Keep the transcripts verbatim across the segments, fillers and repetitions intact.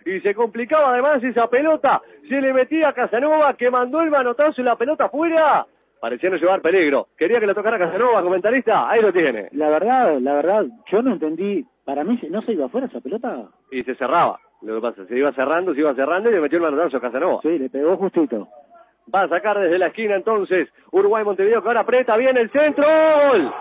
y se complicaba además esa pelota, se le metía a Casanova que mandó el manotazo y la pelota afuera. Parecía no llevar peligro. Quería que le tocara a Casanova, comentarista, ahí lo tiene. La verdad, la verdad, yo no entendí, para mí no se iba afuera esa pelota. Y se cerraba, lo que pasa, se iba cerrando, se iba cerrando y le metió el manotazo a Casanova. Sí, le pegó justito. Va a sacar desde la esquina entonces Uruguay Montevideo, que ahora aprieta bien el centro. ¡Gol!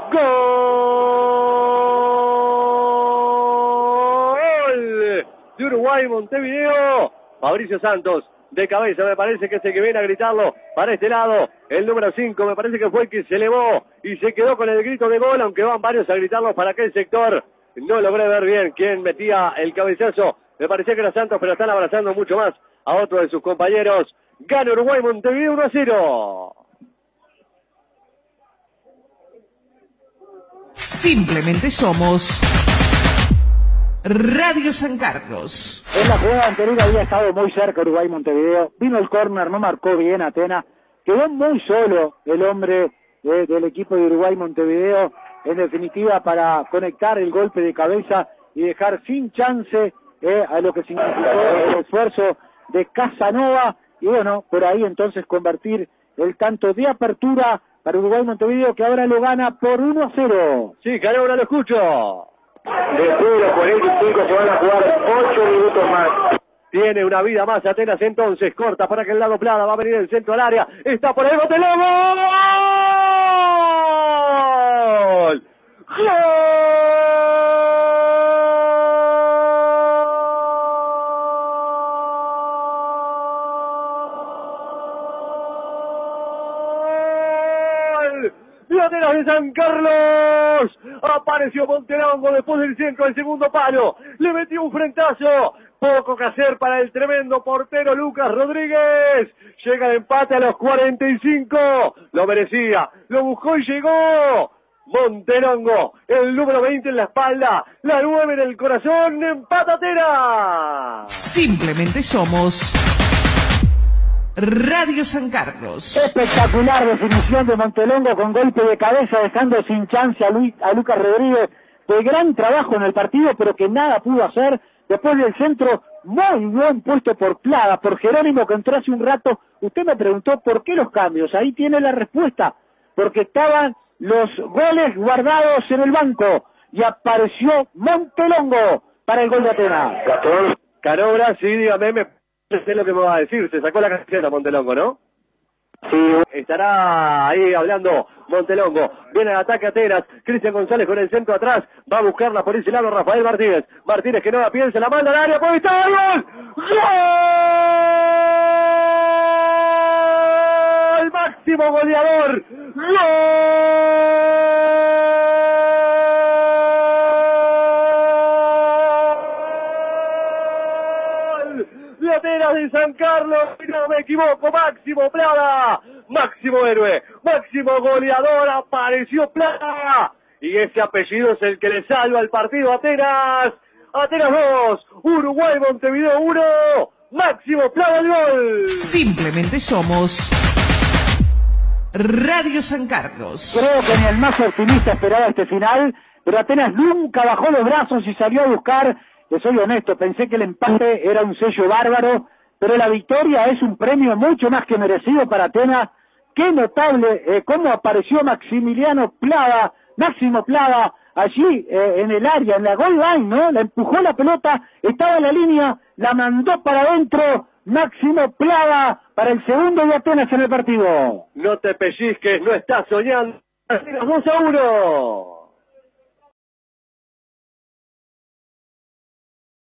¡Gol! De Uruguay Montevideo. Fabricio Santos de cabeza, me parece que es el que viene a gritarlo para este lado. El número cinco me parece que fue el que se elevó y se quedó con el grito de gol, aunque van varios a gritarlo para aquel sector. No logré ver bien quién metía el cabezazo. Me parecía que era Santos, pero están abrazando mucho más a otro de sus compañeros. Gana Uruguay Montevideo uno a cero. Simplemente somos Radio San Carlos. En la jugada anterior había estado muy cerca Uruguay Montevideo. Vino el córner, no marcó bien Atenas. Quedó muy solo el hombre de, del equipo de Uruguay Montevideo. En definitiva, para conectar el golpe de cabeza y dejar sin chance eh, a lo que significó el esfuerzo de Casanova. Y bueno, por ahí entonces convertir el tanto de apertura para Uruguay Montevideo, que ahora lo gana por uno a cero. Sí, Canovra, lo escucho. Después de los cuarenta y cinco se van a jugar ocho minutos más. Tiene una vida más Atenas entonces, corta para que el lado Plada, va a venir el centro al área, está por ahí Montelobo. ¡Gol! ¡Gol! De Atenas de San Carlos. Apareció Montelongo después del centro del segundo palo. Le metió un frentazo. Poco que hacer para el tremendo portero Lucas Rodríguez. Llega el empate a los cuarenta y cinco. Lo merecía. Lo buscó y llegó. Montelongo, el número veinte en la espalda, la nueve en el corazón. Empata Atenas. Simplemente somos Radio San Carlos. Espectacular definición de Montelongo con golpe de cabeza, dejando sin chance a, Luis, a Lucas Rodríguez. De gran trabajo en el partido, pero que nada pudo hacer. Después del centro, muy buen puesto por Plada, por Jerónimo, que entró hace un rato. Usted me preguntó por qué los cambios. Ahí tiene la respuesta. Porque estaban los goles guardados en el banco. Y apareció Montelongo para el gol de Atenas. Canovra, sí, dígame, me sé lo que me va a decir. Se sacó la camiseta Montelongo, ¿no? Sí. Estará ahí hablando Montelongo. Viene al ataque Atenas. Cristian González con el centro atrás. Va a buscarla por ese lado Rafael Martínez. Martínez que no la piensa, la manda al área. ¡Por está el gol! ¡Gol! ¡Máximo goleador! ¡Gol! De Atenas de San Carlos, si no me equivoco, Máximo Plada, máximo héroe, máximo goleador, apareció Plada, y ese apellido es el que le salva el partido a Atenas. Atenas dos, Uruguay Montevideo uno, Máximo Plada el gol. Simplemente somos Radio San Carlos. Creo que ni el más optimista esperaba este final, pero Atenas nunca bajó los brazos y salió a buscar. Que soy honesto, pensé que el empate era un sello bárbaro, pero la victoria es un premio mucho más que merecido para Atenas. Qué notable eh, cómo apareció Maximiliano Plada, Máximo Plada, allí eh, en el área, en la goal line, ¿no? La empujó la pelota, estaba en la línea, la mandó para adentro. Máximo Plada para el segundo de Atenas en el partido. No te pellizques, no estás soñando. dos a uno.